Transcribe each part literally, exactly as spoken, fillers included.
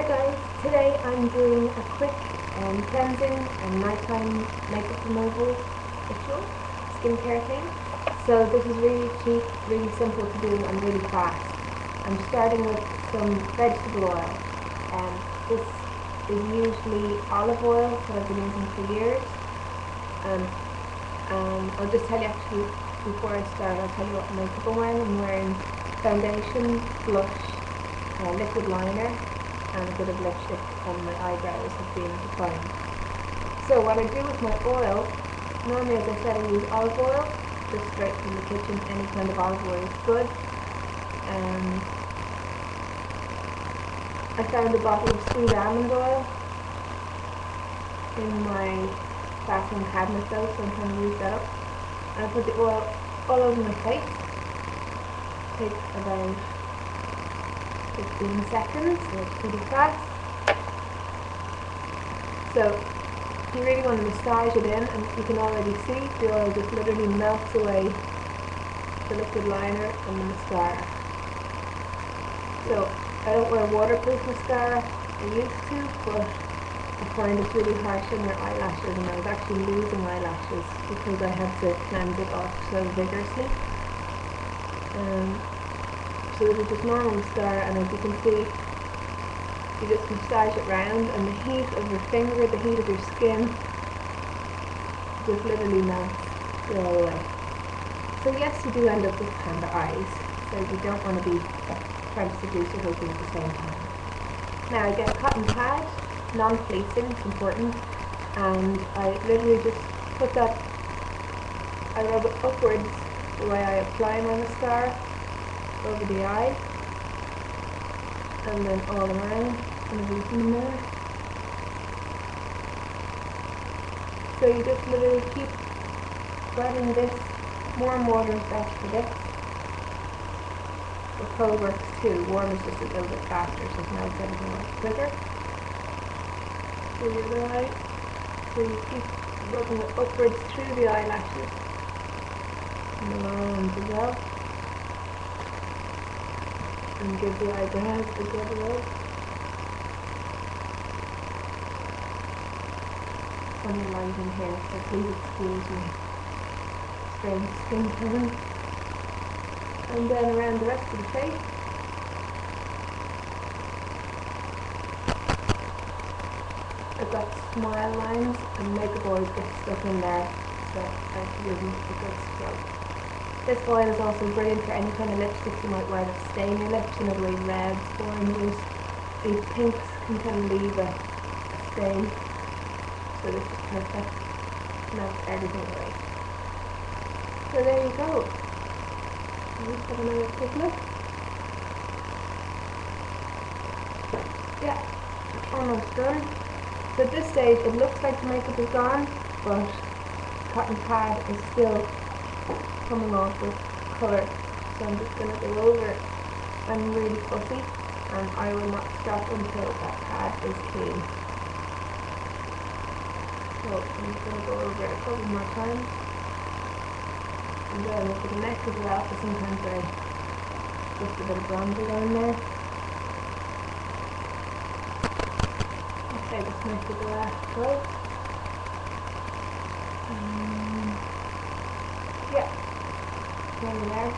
Hi guys, today I'm doing a quick um, cleansing and nighttime makeup removal ritual, skincare thing. So this is really cheap, really simple to do and really fast. I'm starting with some vegetable oil, and this is usually olive oil that I've been using for years. Um, um, I'll just tell you actually before I start, I'll tell you what makeup I'm wearing. I'm wearing foundation, blush, uh, liquid liner, and a bit of lipstick, and my eyebrows have been defined. So what I do with my oil, normally as I said I use olive oil, just straight from the kitchen. Any kind of olive oil is good. Um, I found a bottle of sweet almond oil in my bathroom cabinet though, so I'm trying to use that up. And I put the oil all over my face. Takes about fifteen seconds, so it's pretty fast. So you really want to massage it in, and you can already see the oil just literally melts away the liquid liner and the mascara. So I don't wear waterproof mascara, I used to, but I find it's really harsh on your eyelashes, and I was actually losing eyelashes because I had to cleanse it off so vigorously. Um, So this is just normal mascara, and as you can see, you just massage it round, and the heat of your finger, the heat of your skin, just literally melts it all away. So yes, you do end up with panda eyes, so you don't want to be trying to seduce your husband at the same time. Now I get a cotton pad, non-fleecing, it's important, and I literally just put that, I rub it upwards the way I apply my mascara, over the eye, and then all around, and everything in there. So you just literally keep spreading this. Warm water is best for this. The cold works too. Warm is just a little bit faster, so it melts everything much quicker. So the other eye. So you keep rubbing it upwards through the eyelashes and the lower ones as well. And give the eyebrows a good rub. Funny light in here, so please excuse me. Strange skin tone. And then around the rest of the face. I've got smile lines, and makeup always gets stuck in there, so I give them a good scrub. This oil is also brilliant for any kind of lipsticks you might wear that stain your lips, you know, the way reds, oranges, these pinks can kind of leave a, a stain. So this is perfect. Melts everything away. So there you go. Let's have another quick look. Yeah, almost done. So at this stage it looks like the makeup is gone, but the cotton pad is still coming off with colour, so I'm just going to go over it. I'm really fussy, and I will not stop until that pad is clean. So I'm just going to go over it a couple more times, and then look at the neck as well, because sometimes there's just a bit of bronzer down there. Okay, this might be the last go. Um, yeah. There we are.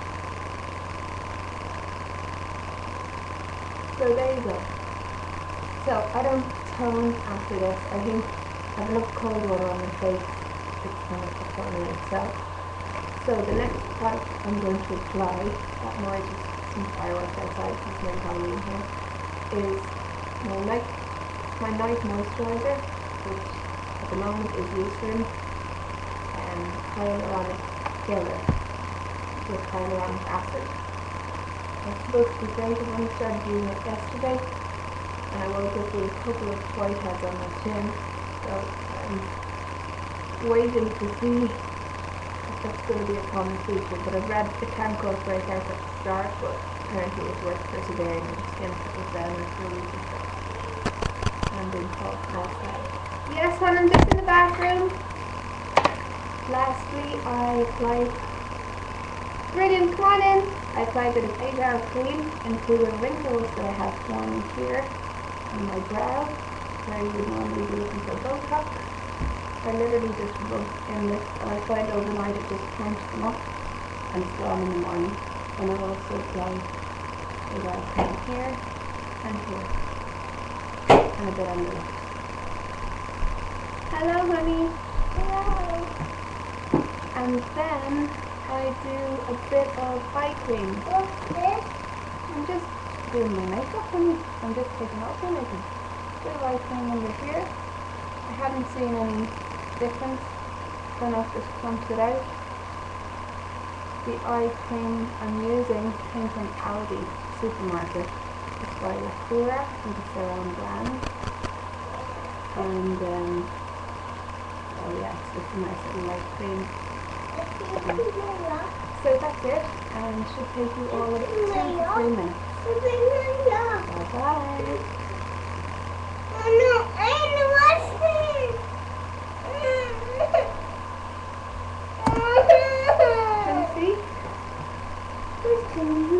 So there you go. So I don't tone after this. I think I have enough cold water on my face. It's kind of a tone in itself. So the next product I'm going to apply, that more just some fireworks outside, it's no Halloween here, is my night, my night moisturizer, which at the moment is Eucerin and hyaluronic killer with hyaluronic acid. It's supposed to be great. I only started using it yesterday, and I woke up with a couple of whiteheads on my chin, so I'm waiting to see if that's going to be a common feature. But I've read it can cause breakouts at the start, but apparently it's worth persevering, and the skin settles down after a week or so. And I'm being called outside. Yes, hon, I'm just in the bathroom. Lastly, I applied Brilliant, come on in. I applied a bit of eight hour cream into the wrinkles that I have forming here. on my brow, where you would normally be looking for Botox. I literally just rub in this, and I find overnight it just plumps them up and it's gone in the morning. And I also apply a eye cream here and here, and a bit on the lips. Hello, honey. Hello. And then I do a bit of eye cream. What's this? I'm just doing my makeup, honey. I'm just taking off my makeup. Bit of eye cream under here. I haven't seen any difference. Don't know if this clumps it out. The eye cream I'm using came from Aldi supermarket. It's by Lacura. I think it's their own brand. And um, oh yeah, it's just a nice little light cream. So that's it, and it should take you all of two to three minutes. Bye bye. Can you see?